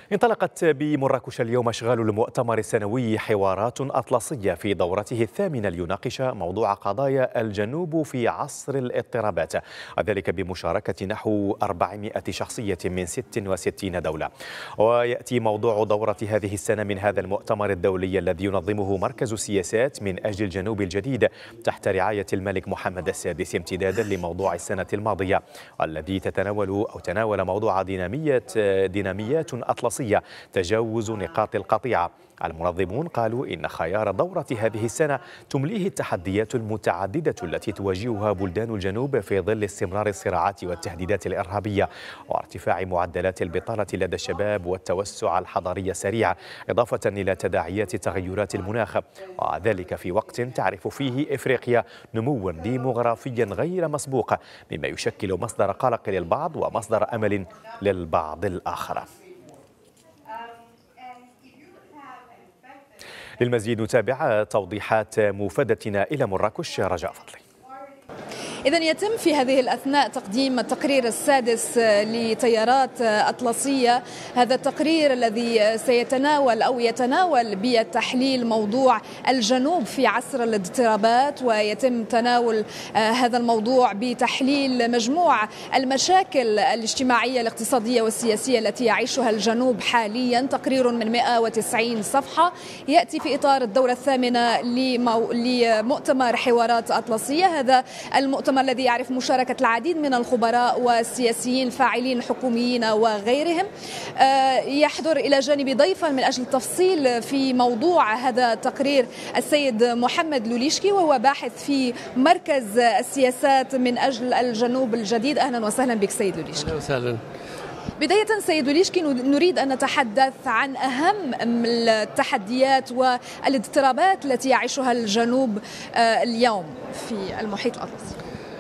انطلقت بمراكش اليوم أشغال المؤتمر السنوي حوارات أطلسية في دورته الثامنة ليناقش موضوع قضايا الجنوب في عصر الاضطرابات، وذلك بمشاركة نحو 400 شخصية من 66 دولة. ويأتي موضوع دورة هذه السنة من هذا المؤتمر الدولي الذي ينظمه مركز السياسات من أجل الجنوب الجديد تحت رعاية الملك محمد السادس امتدادا لموضوع السنة الماضية، والذي تناول موضوع ديناميات أطلسية تجاوز نقاط القطيعة. المنظمون قالوا إن خيار دورة هذه السنة تمليه التحديات المتعددة التي تواجهها بلدان الجنوب في ظل استمرار الصراعات والتهديدات الإرهابية وارتفاع معدلات البطالة لدى الشباب والتوسع الحضاري السريع، إضافة إلى تداعيات تغيرات المناخ، وذلك في وقت تعرف فيه إفريقيا نموا ديموغرافيا غير مسبوق، مما يشكل مصدر قلق للبعض ومصدر أمل للبعض الآخر. للمزيد نتابع توضيحات موفدتنا إلى مراكش رجاء فضلي. إذن يتم في هذه الأثناء تقديم التقرير السادس لتيارات أطلسية. هذا التقرير الذي يتناول بتحليل موضوع الجنوب في عصر الاضطرابات، ويتم تناول هذا الموضوع بتحليل مجموع المشاكل الاجتماعية الاقتصادية والسياسية التي يعيشها الجنوب حاليا. تقرير من 190 صفحة يأتي في إطار الدورة الثامنة لمؤتمر حوارات أطلسية. هذا المؤتمر الذي يعرف مشاركة العديد من الخبراء والسياسيين فاعلين حكوميين وغيرهم. يحضر إلى جانب ضيفا من أجل التفصيل في موضوع هذا التقرير السيد محمد لوليشكي، وهو باحث في مركز السياسات من أجل الجنوب الجديد. أهلا وسهلا بك سيد لوليشكي. أهلا وسهلا. بداية سيد لوليشكي، نريد أن نتحدث عن أهم التحديات والاضطرابات التي يعيشها الجنوب اليوم في المحيط الأطلسي.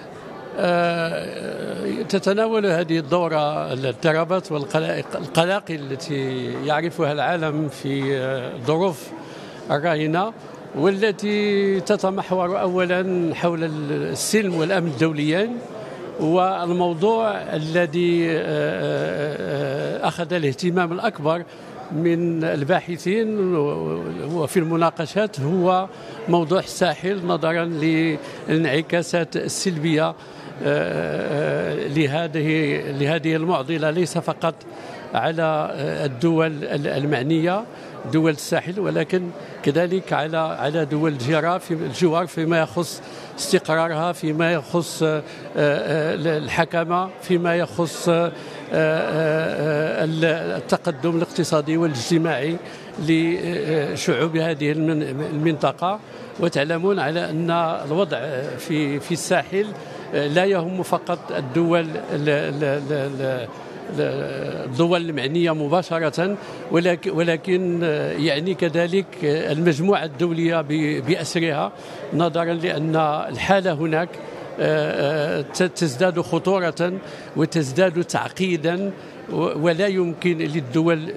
تتناول هذه الدورة الاضطرابات والقلاقل التي يعرفها العالم في الظروف الراهنة، والتي تتمحور أولا حول السلم والأمن الدوليين. والموضوع الذي أخذ الاهتمام الأكبر من الباحثين وفي المناقشات هو موضوع الساحل، نظرا للانعكاسات السلبية لهذه المعضلة، ليس فقط على الدول المعنية دول الساحل، ولكن كذلك على دول الجوار فيما يخص استقرارها، فيما يخص الحكمة، فيما يخص التقدم الاقتصادي والاجتماعي لشعوب هذه المنطقة. وتعلمون على أن الوضع في الساحل لا يهم فقط الدول المعنية مباشرة، ولكن يعني كذلك المجموعة الدولية بأسرها، نظرا لأن الحالة هناك تزداد خطورة وتزداد تعقيدا، ولا يمكن للدول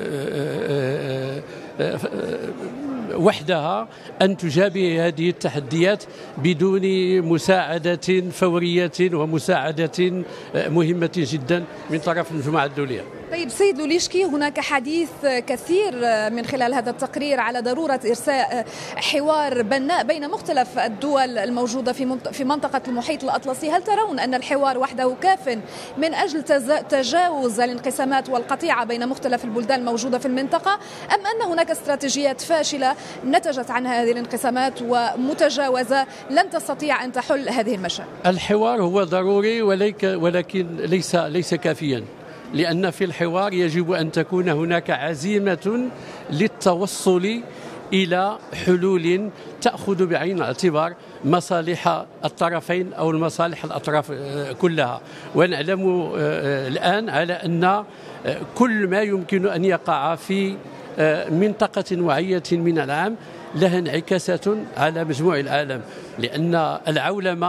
وحدها أن تجابه هذه التحديات بدون مساعدة فورية ومساعدة مهمة جدا من طرف المجموعة الدولية. طيب سيد لوليشكي، هناك حديث كثير من خلال هذا التقرير على ضرورة إرساء حوار بناء بين مختلف الدول الموجودة في منطقة المحيط الأطلسي. هل ترون أن الحوار وحده كاف من أجل تجاوز الانقسامات والقطيعة بين مختلف البلدان الموجودة في المنطقة، أم أن هناك استراتيجيات فاشلة نتجت عنها هذه الانقسامات ومتجاوزة لن تستطيع أن تحل هذه المشاكل؟ الحوار هو ضروري ولكن ليس كافيا، لأن في الحوار يجب أن تكون هناك عزيمة للتوصل إلى حلول تأخذ بعين الاعتبار مصالح الطرفين أو المصالح الأطراف كلها. ونعلم الآن على أن كل ما يمكن أن يقع في منطقة معينة من العالم لها انعكاسات على مجموع العالم، لأن العولمة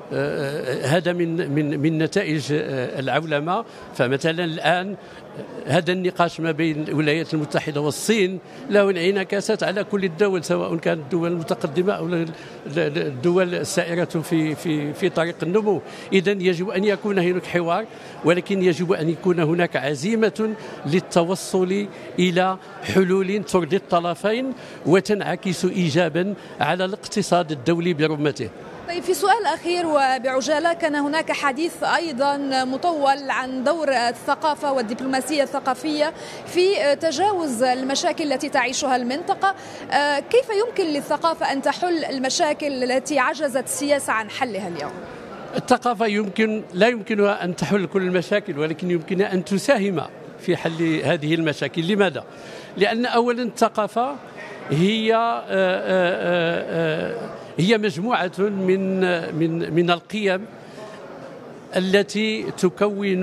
هذا من نتائج العولمة. فمثلا الآن هذا النقاش ما بين الولايات المتحدة والصين له انعكاسات على كل الدول، سواء كانت الدول المتقدمة أو الدول السائرة في طريق النمو. إذن يجب أن يكون هناك حوار، ولكن يجب أن يكون هناك عزيمة للتوصل إلى حلول ترضي الطرفين وتنعكس إيجابا على الاقتصاد الدولي برمته. طيب، في سؤال أخير وبعجالة، كان هناك حديث أيضا مطول عن دور الثقافة والدبلوماسية الثقافية في تجاوز المشاكل التي تعيشها المنطقة. كيف يمكن للثقافة أن تحل المشاكل التي عجزت السياسة عن حلها اليوم؟ الثقافة لا يمكنها أن تحل كل المشاكل، ولكن يمكنها أن تساهم في حل هذه المشاكل. لماذا؟ لأن أولا الثقافة هي مجموعة من القيم التي تكون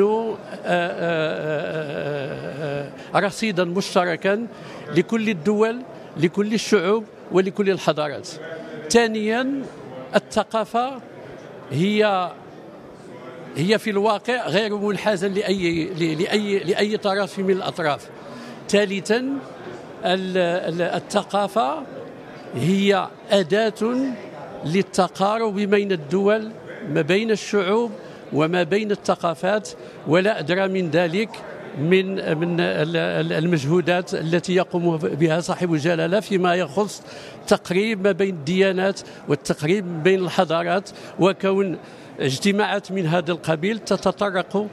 رصيدا مشتركا لكل الدول، لكل الشعوب، ولكل الحضارات. ثانيا، الثقافة هي في الواقع غير منحازة لأي طرف من الأطراف. ثالثا، الثقافة هي أداة للتقارب بين الدول، ما بين الشعوب وما بين الثقافات، ولا أدرى من ذلك من المجهودات التي يقوم بها صاحب الجلالة فيما يخص تقريب ما بين الديانات والتقريب بين الحضارات، وكون اجتماعات من هذا القبيل تتطرق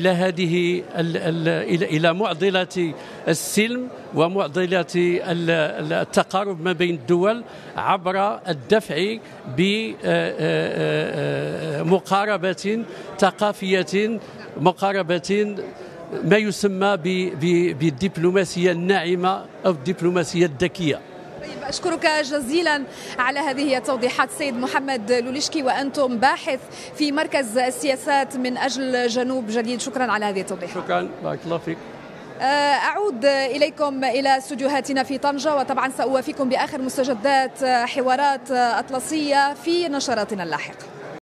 إلى معضلة السلم ومعضلة التقارب ما بين الدول عبر الدفع بمقاربة ثقافية، مقاربة ما يسمى بالدبلوماسية الناعمة أو الدبلوماسية الذكية. أشكرك جزيلا على هذه التوضيحات سيد محمد لوليشكي، وأنتم باحث في مركز السياسات من أجل جنوب جديد. شكرا على هذه التوضيحات. شكرا، بارك الله فيك. أعود إليكم إلى استوديوهاتنا في طنجة، وطبعا سأوافيكم بآخر مستجدات حوارات أطلسية في نشراتنا اللاحقة.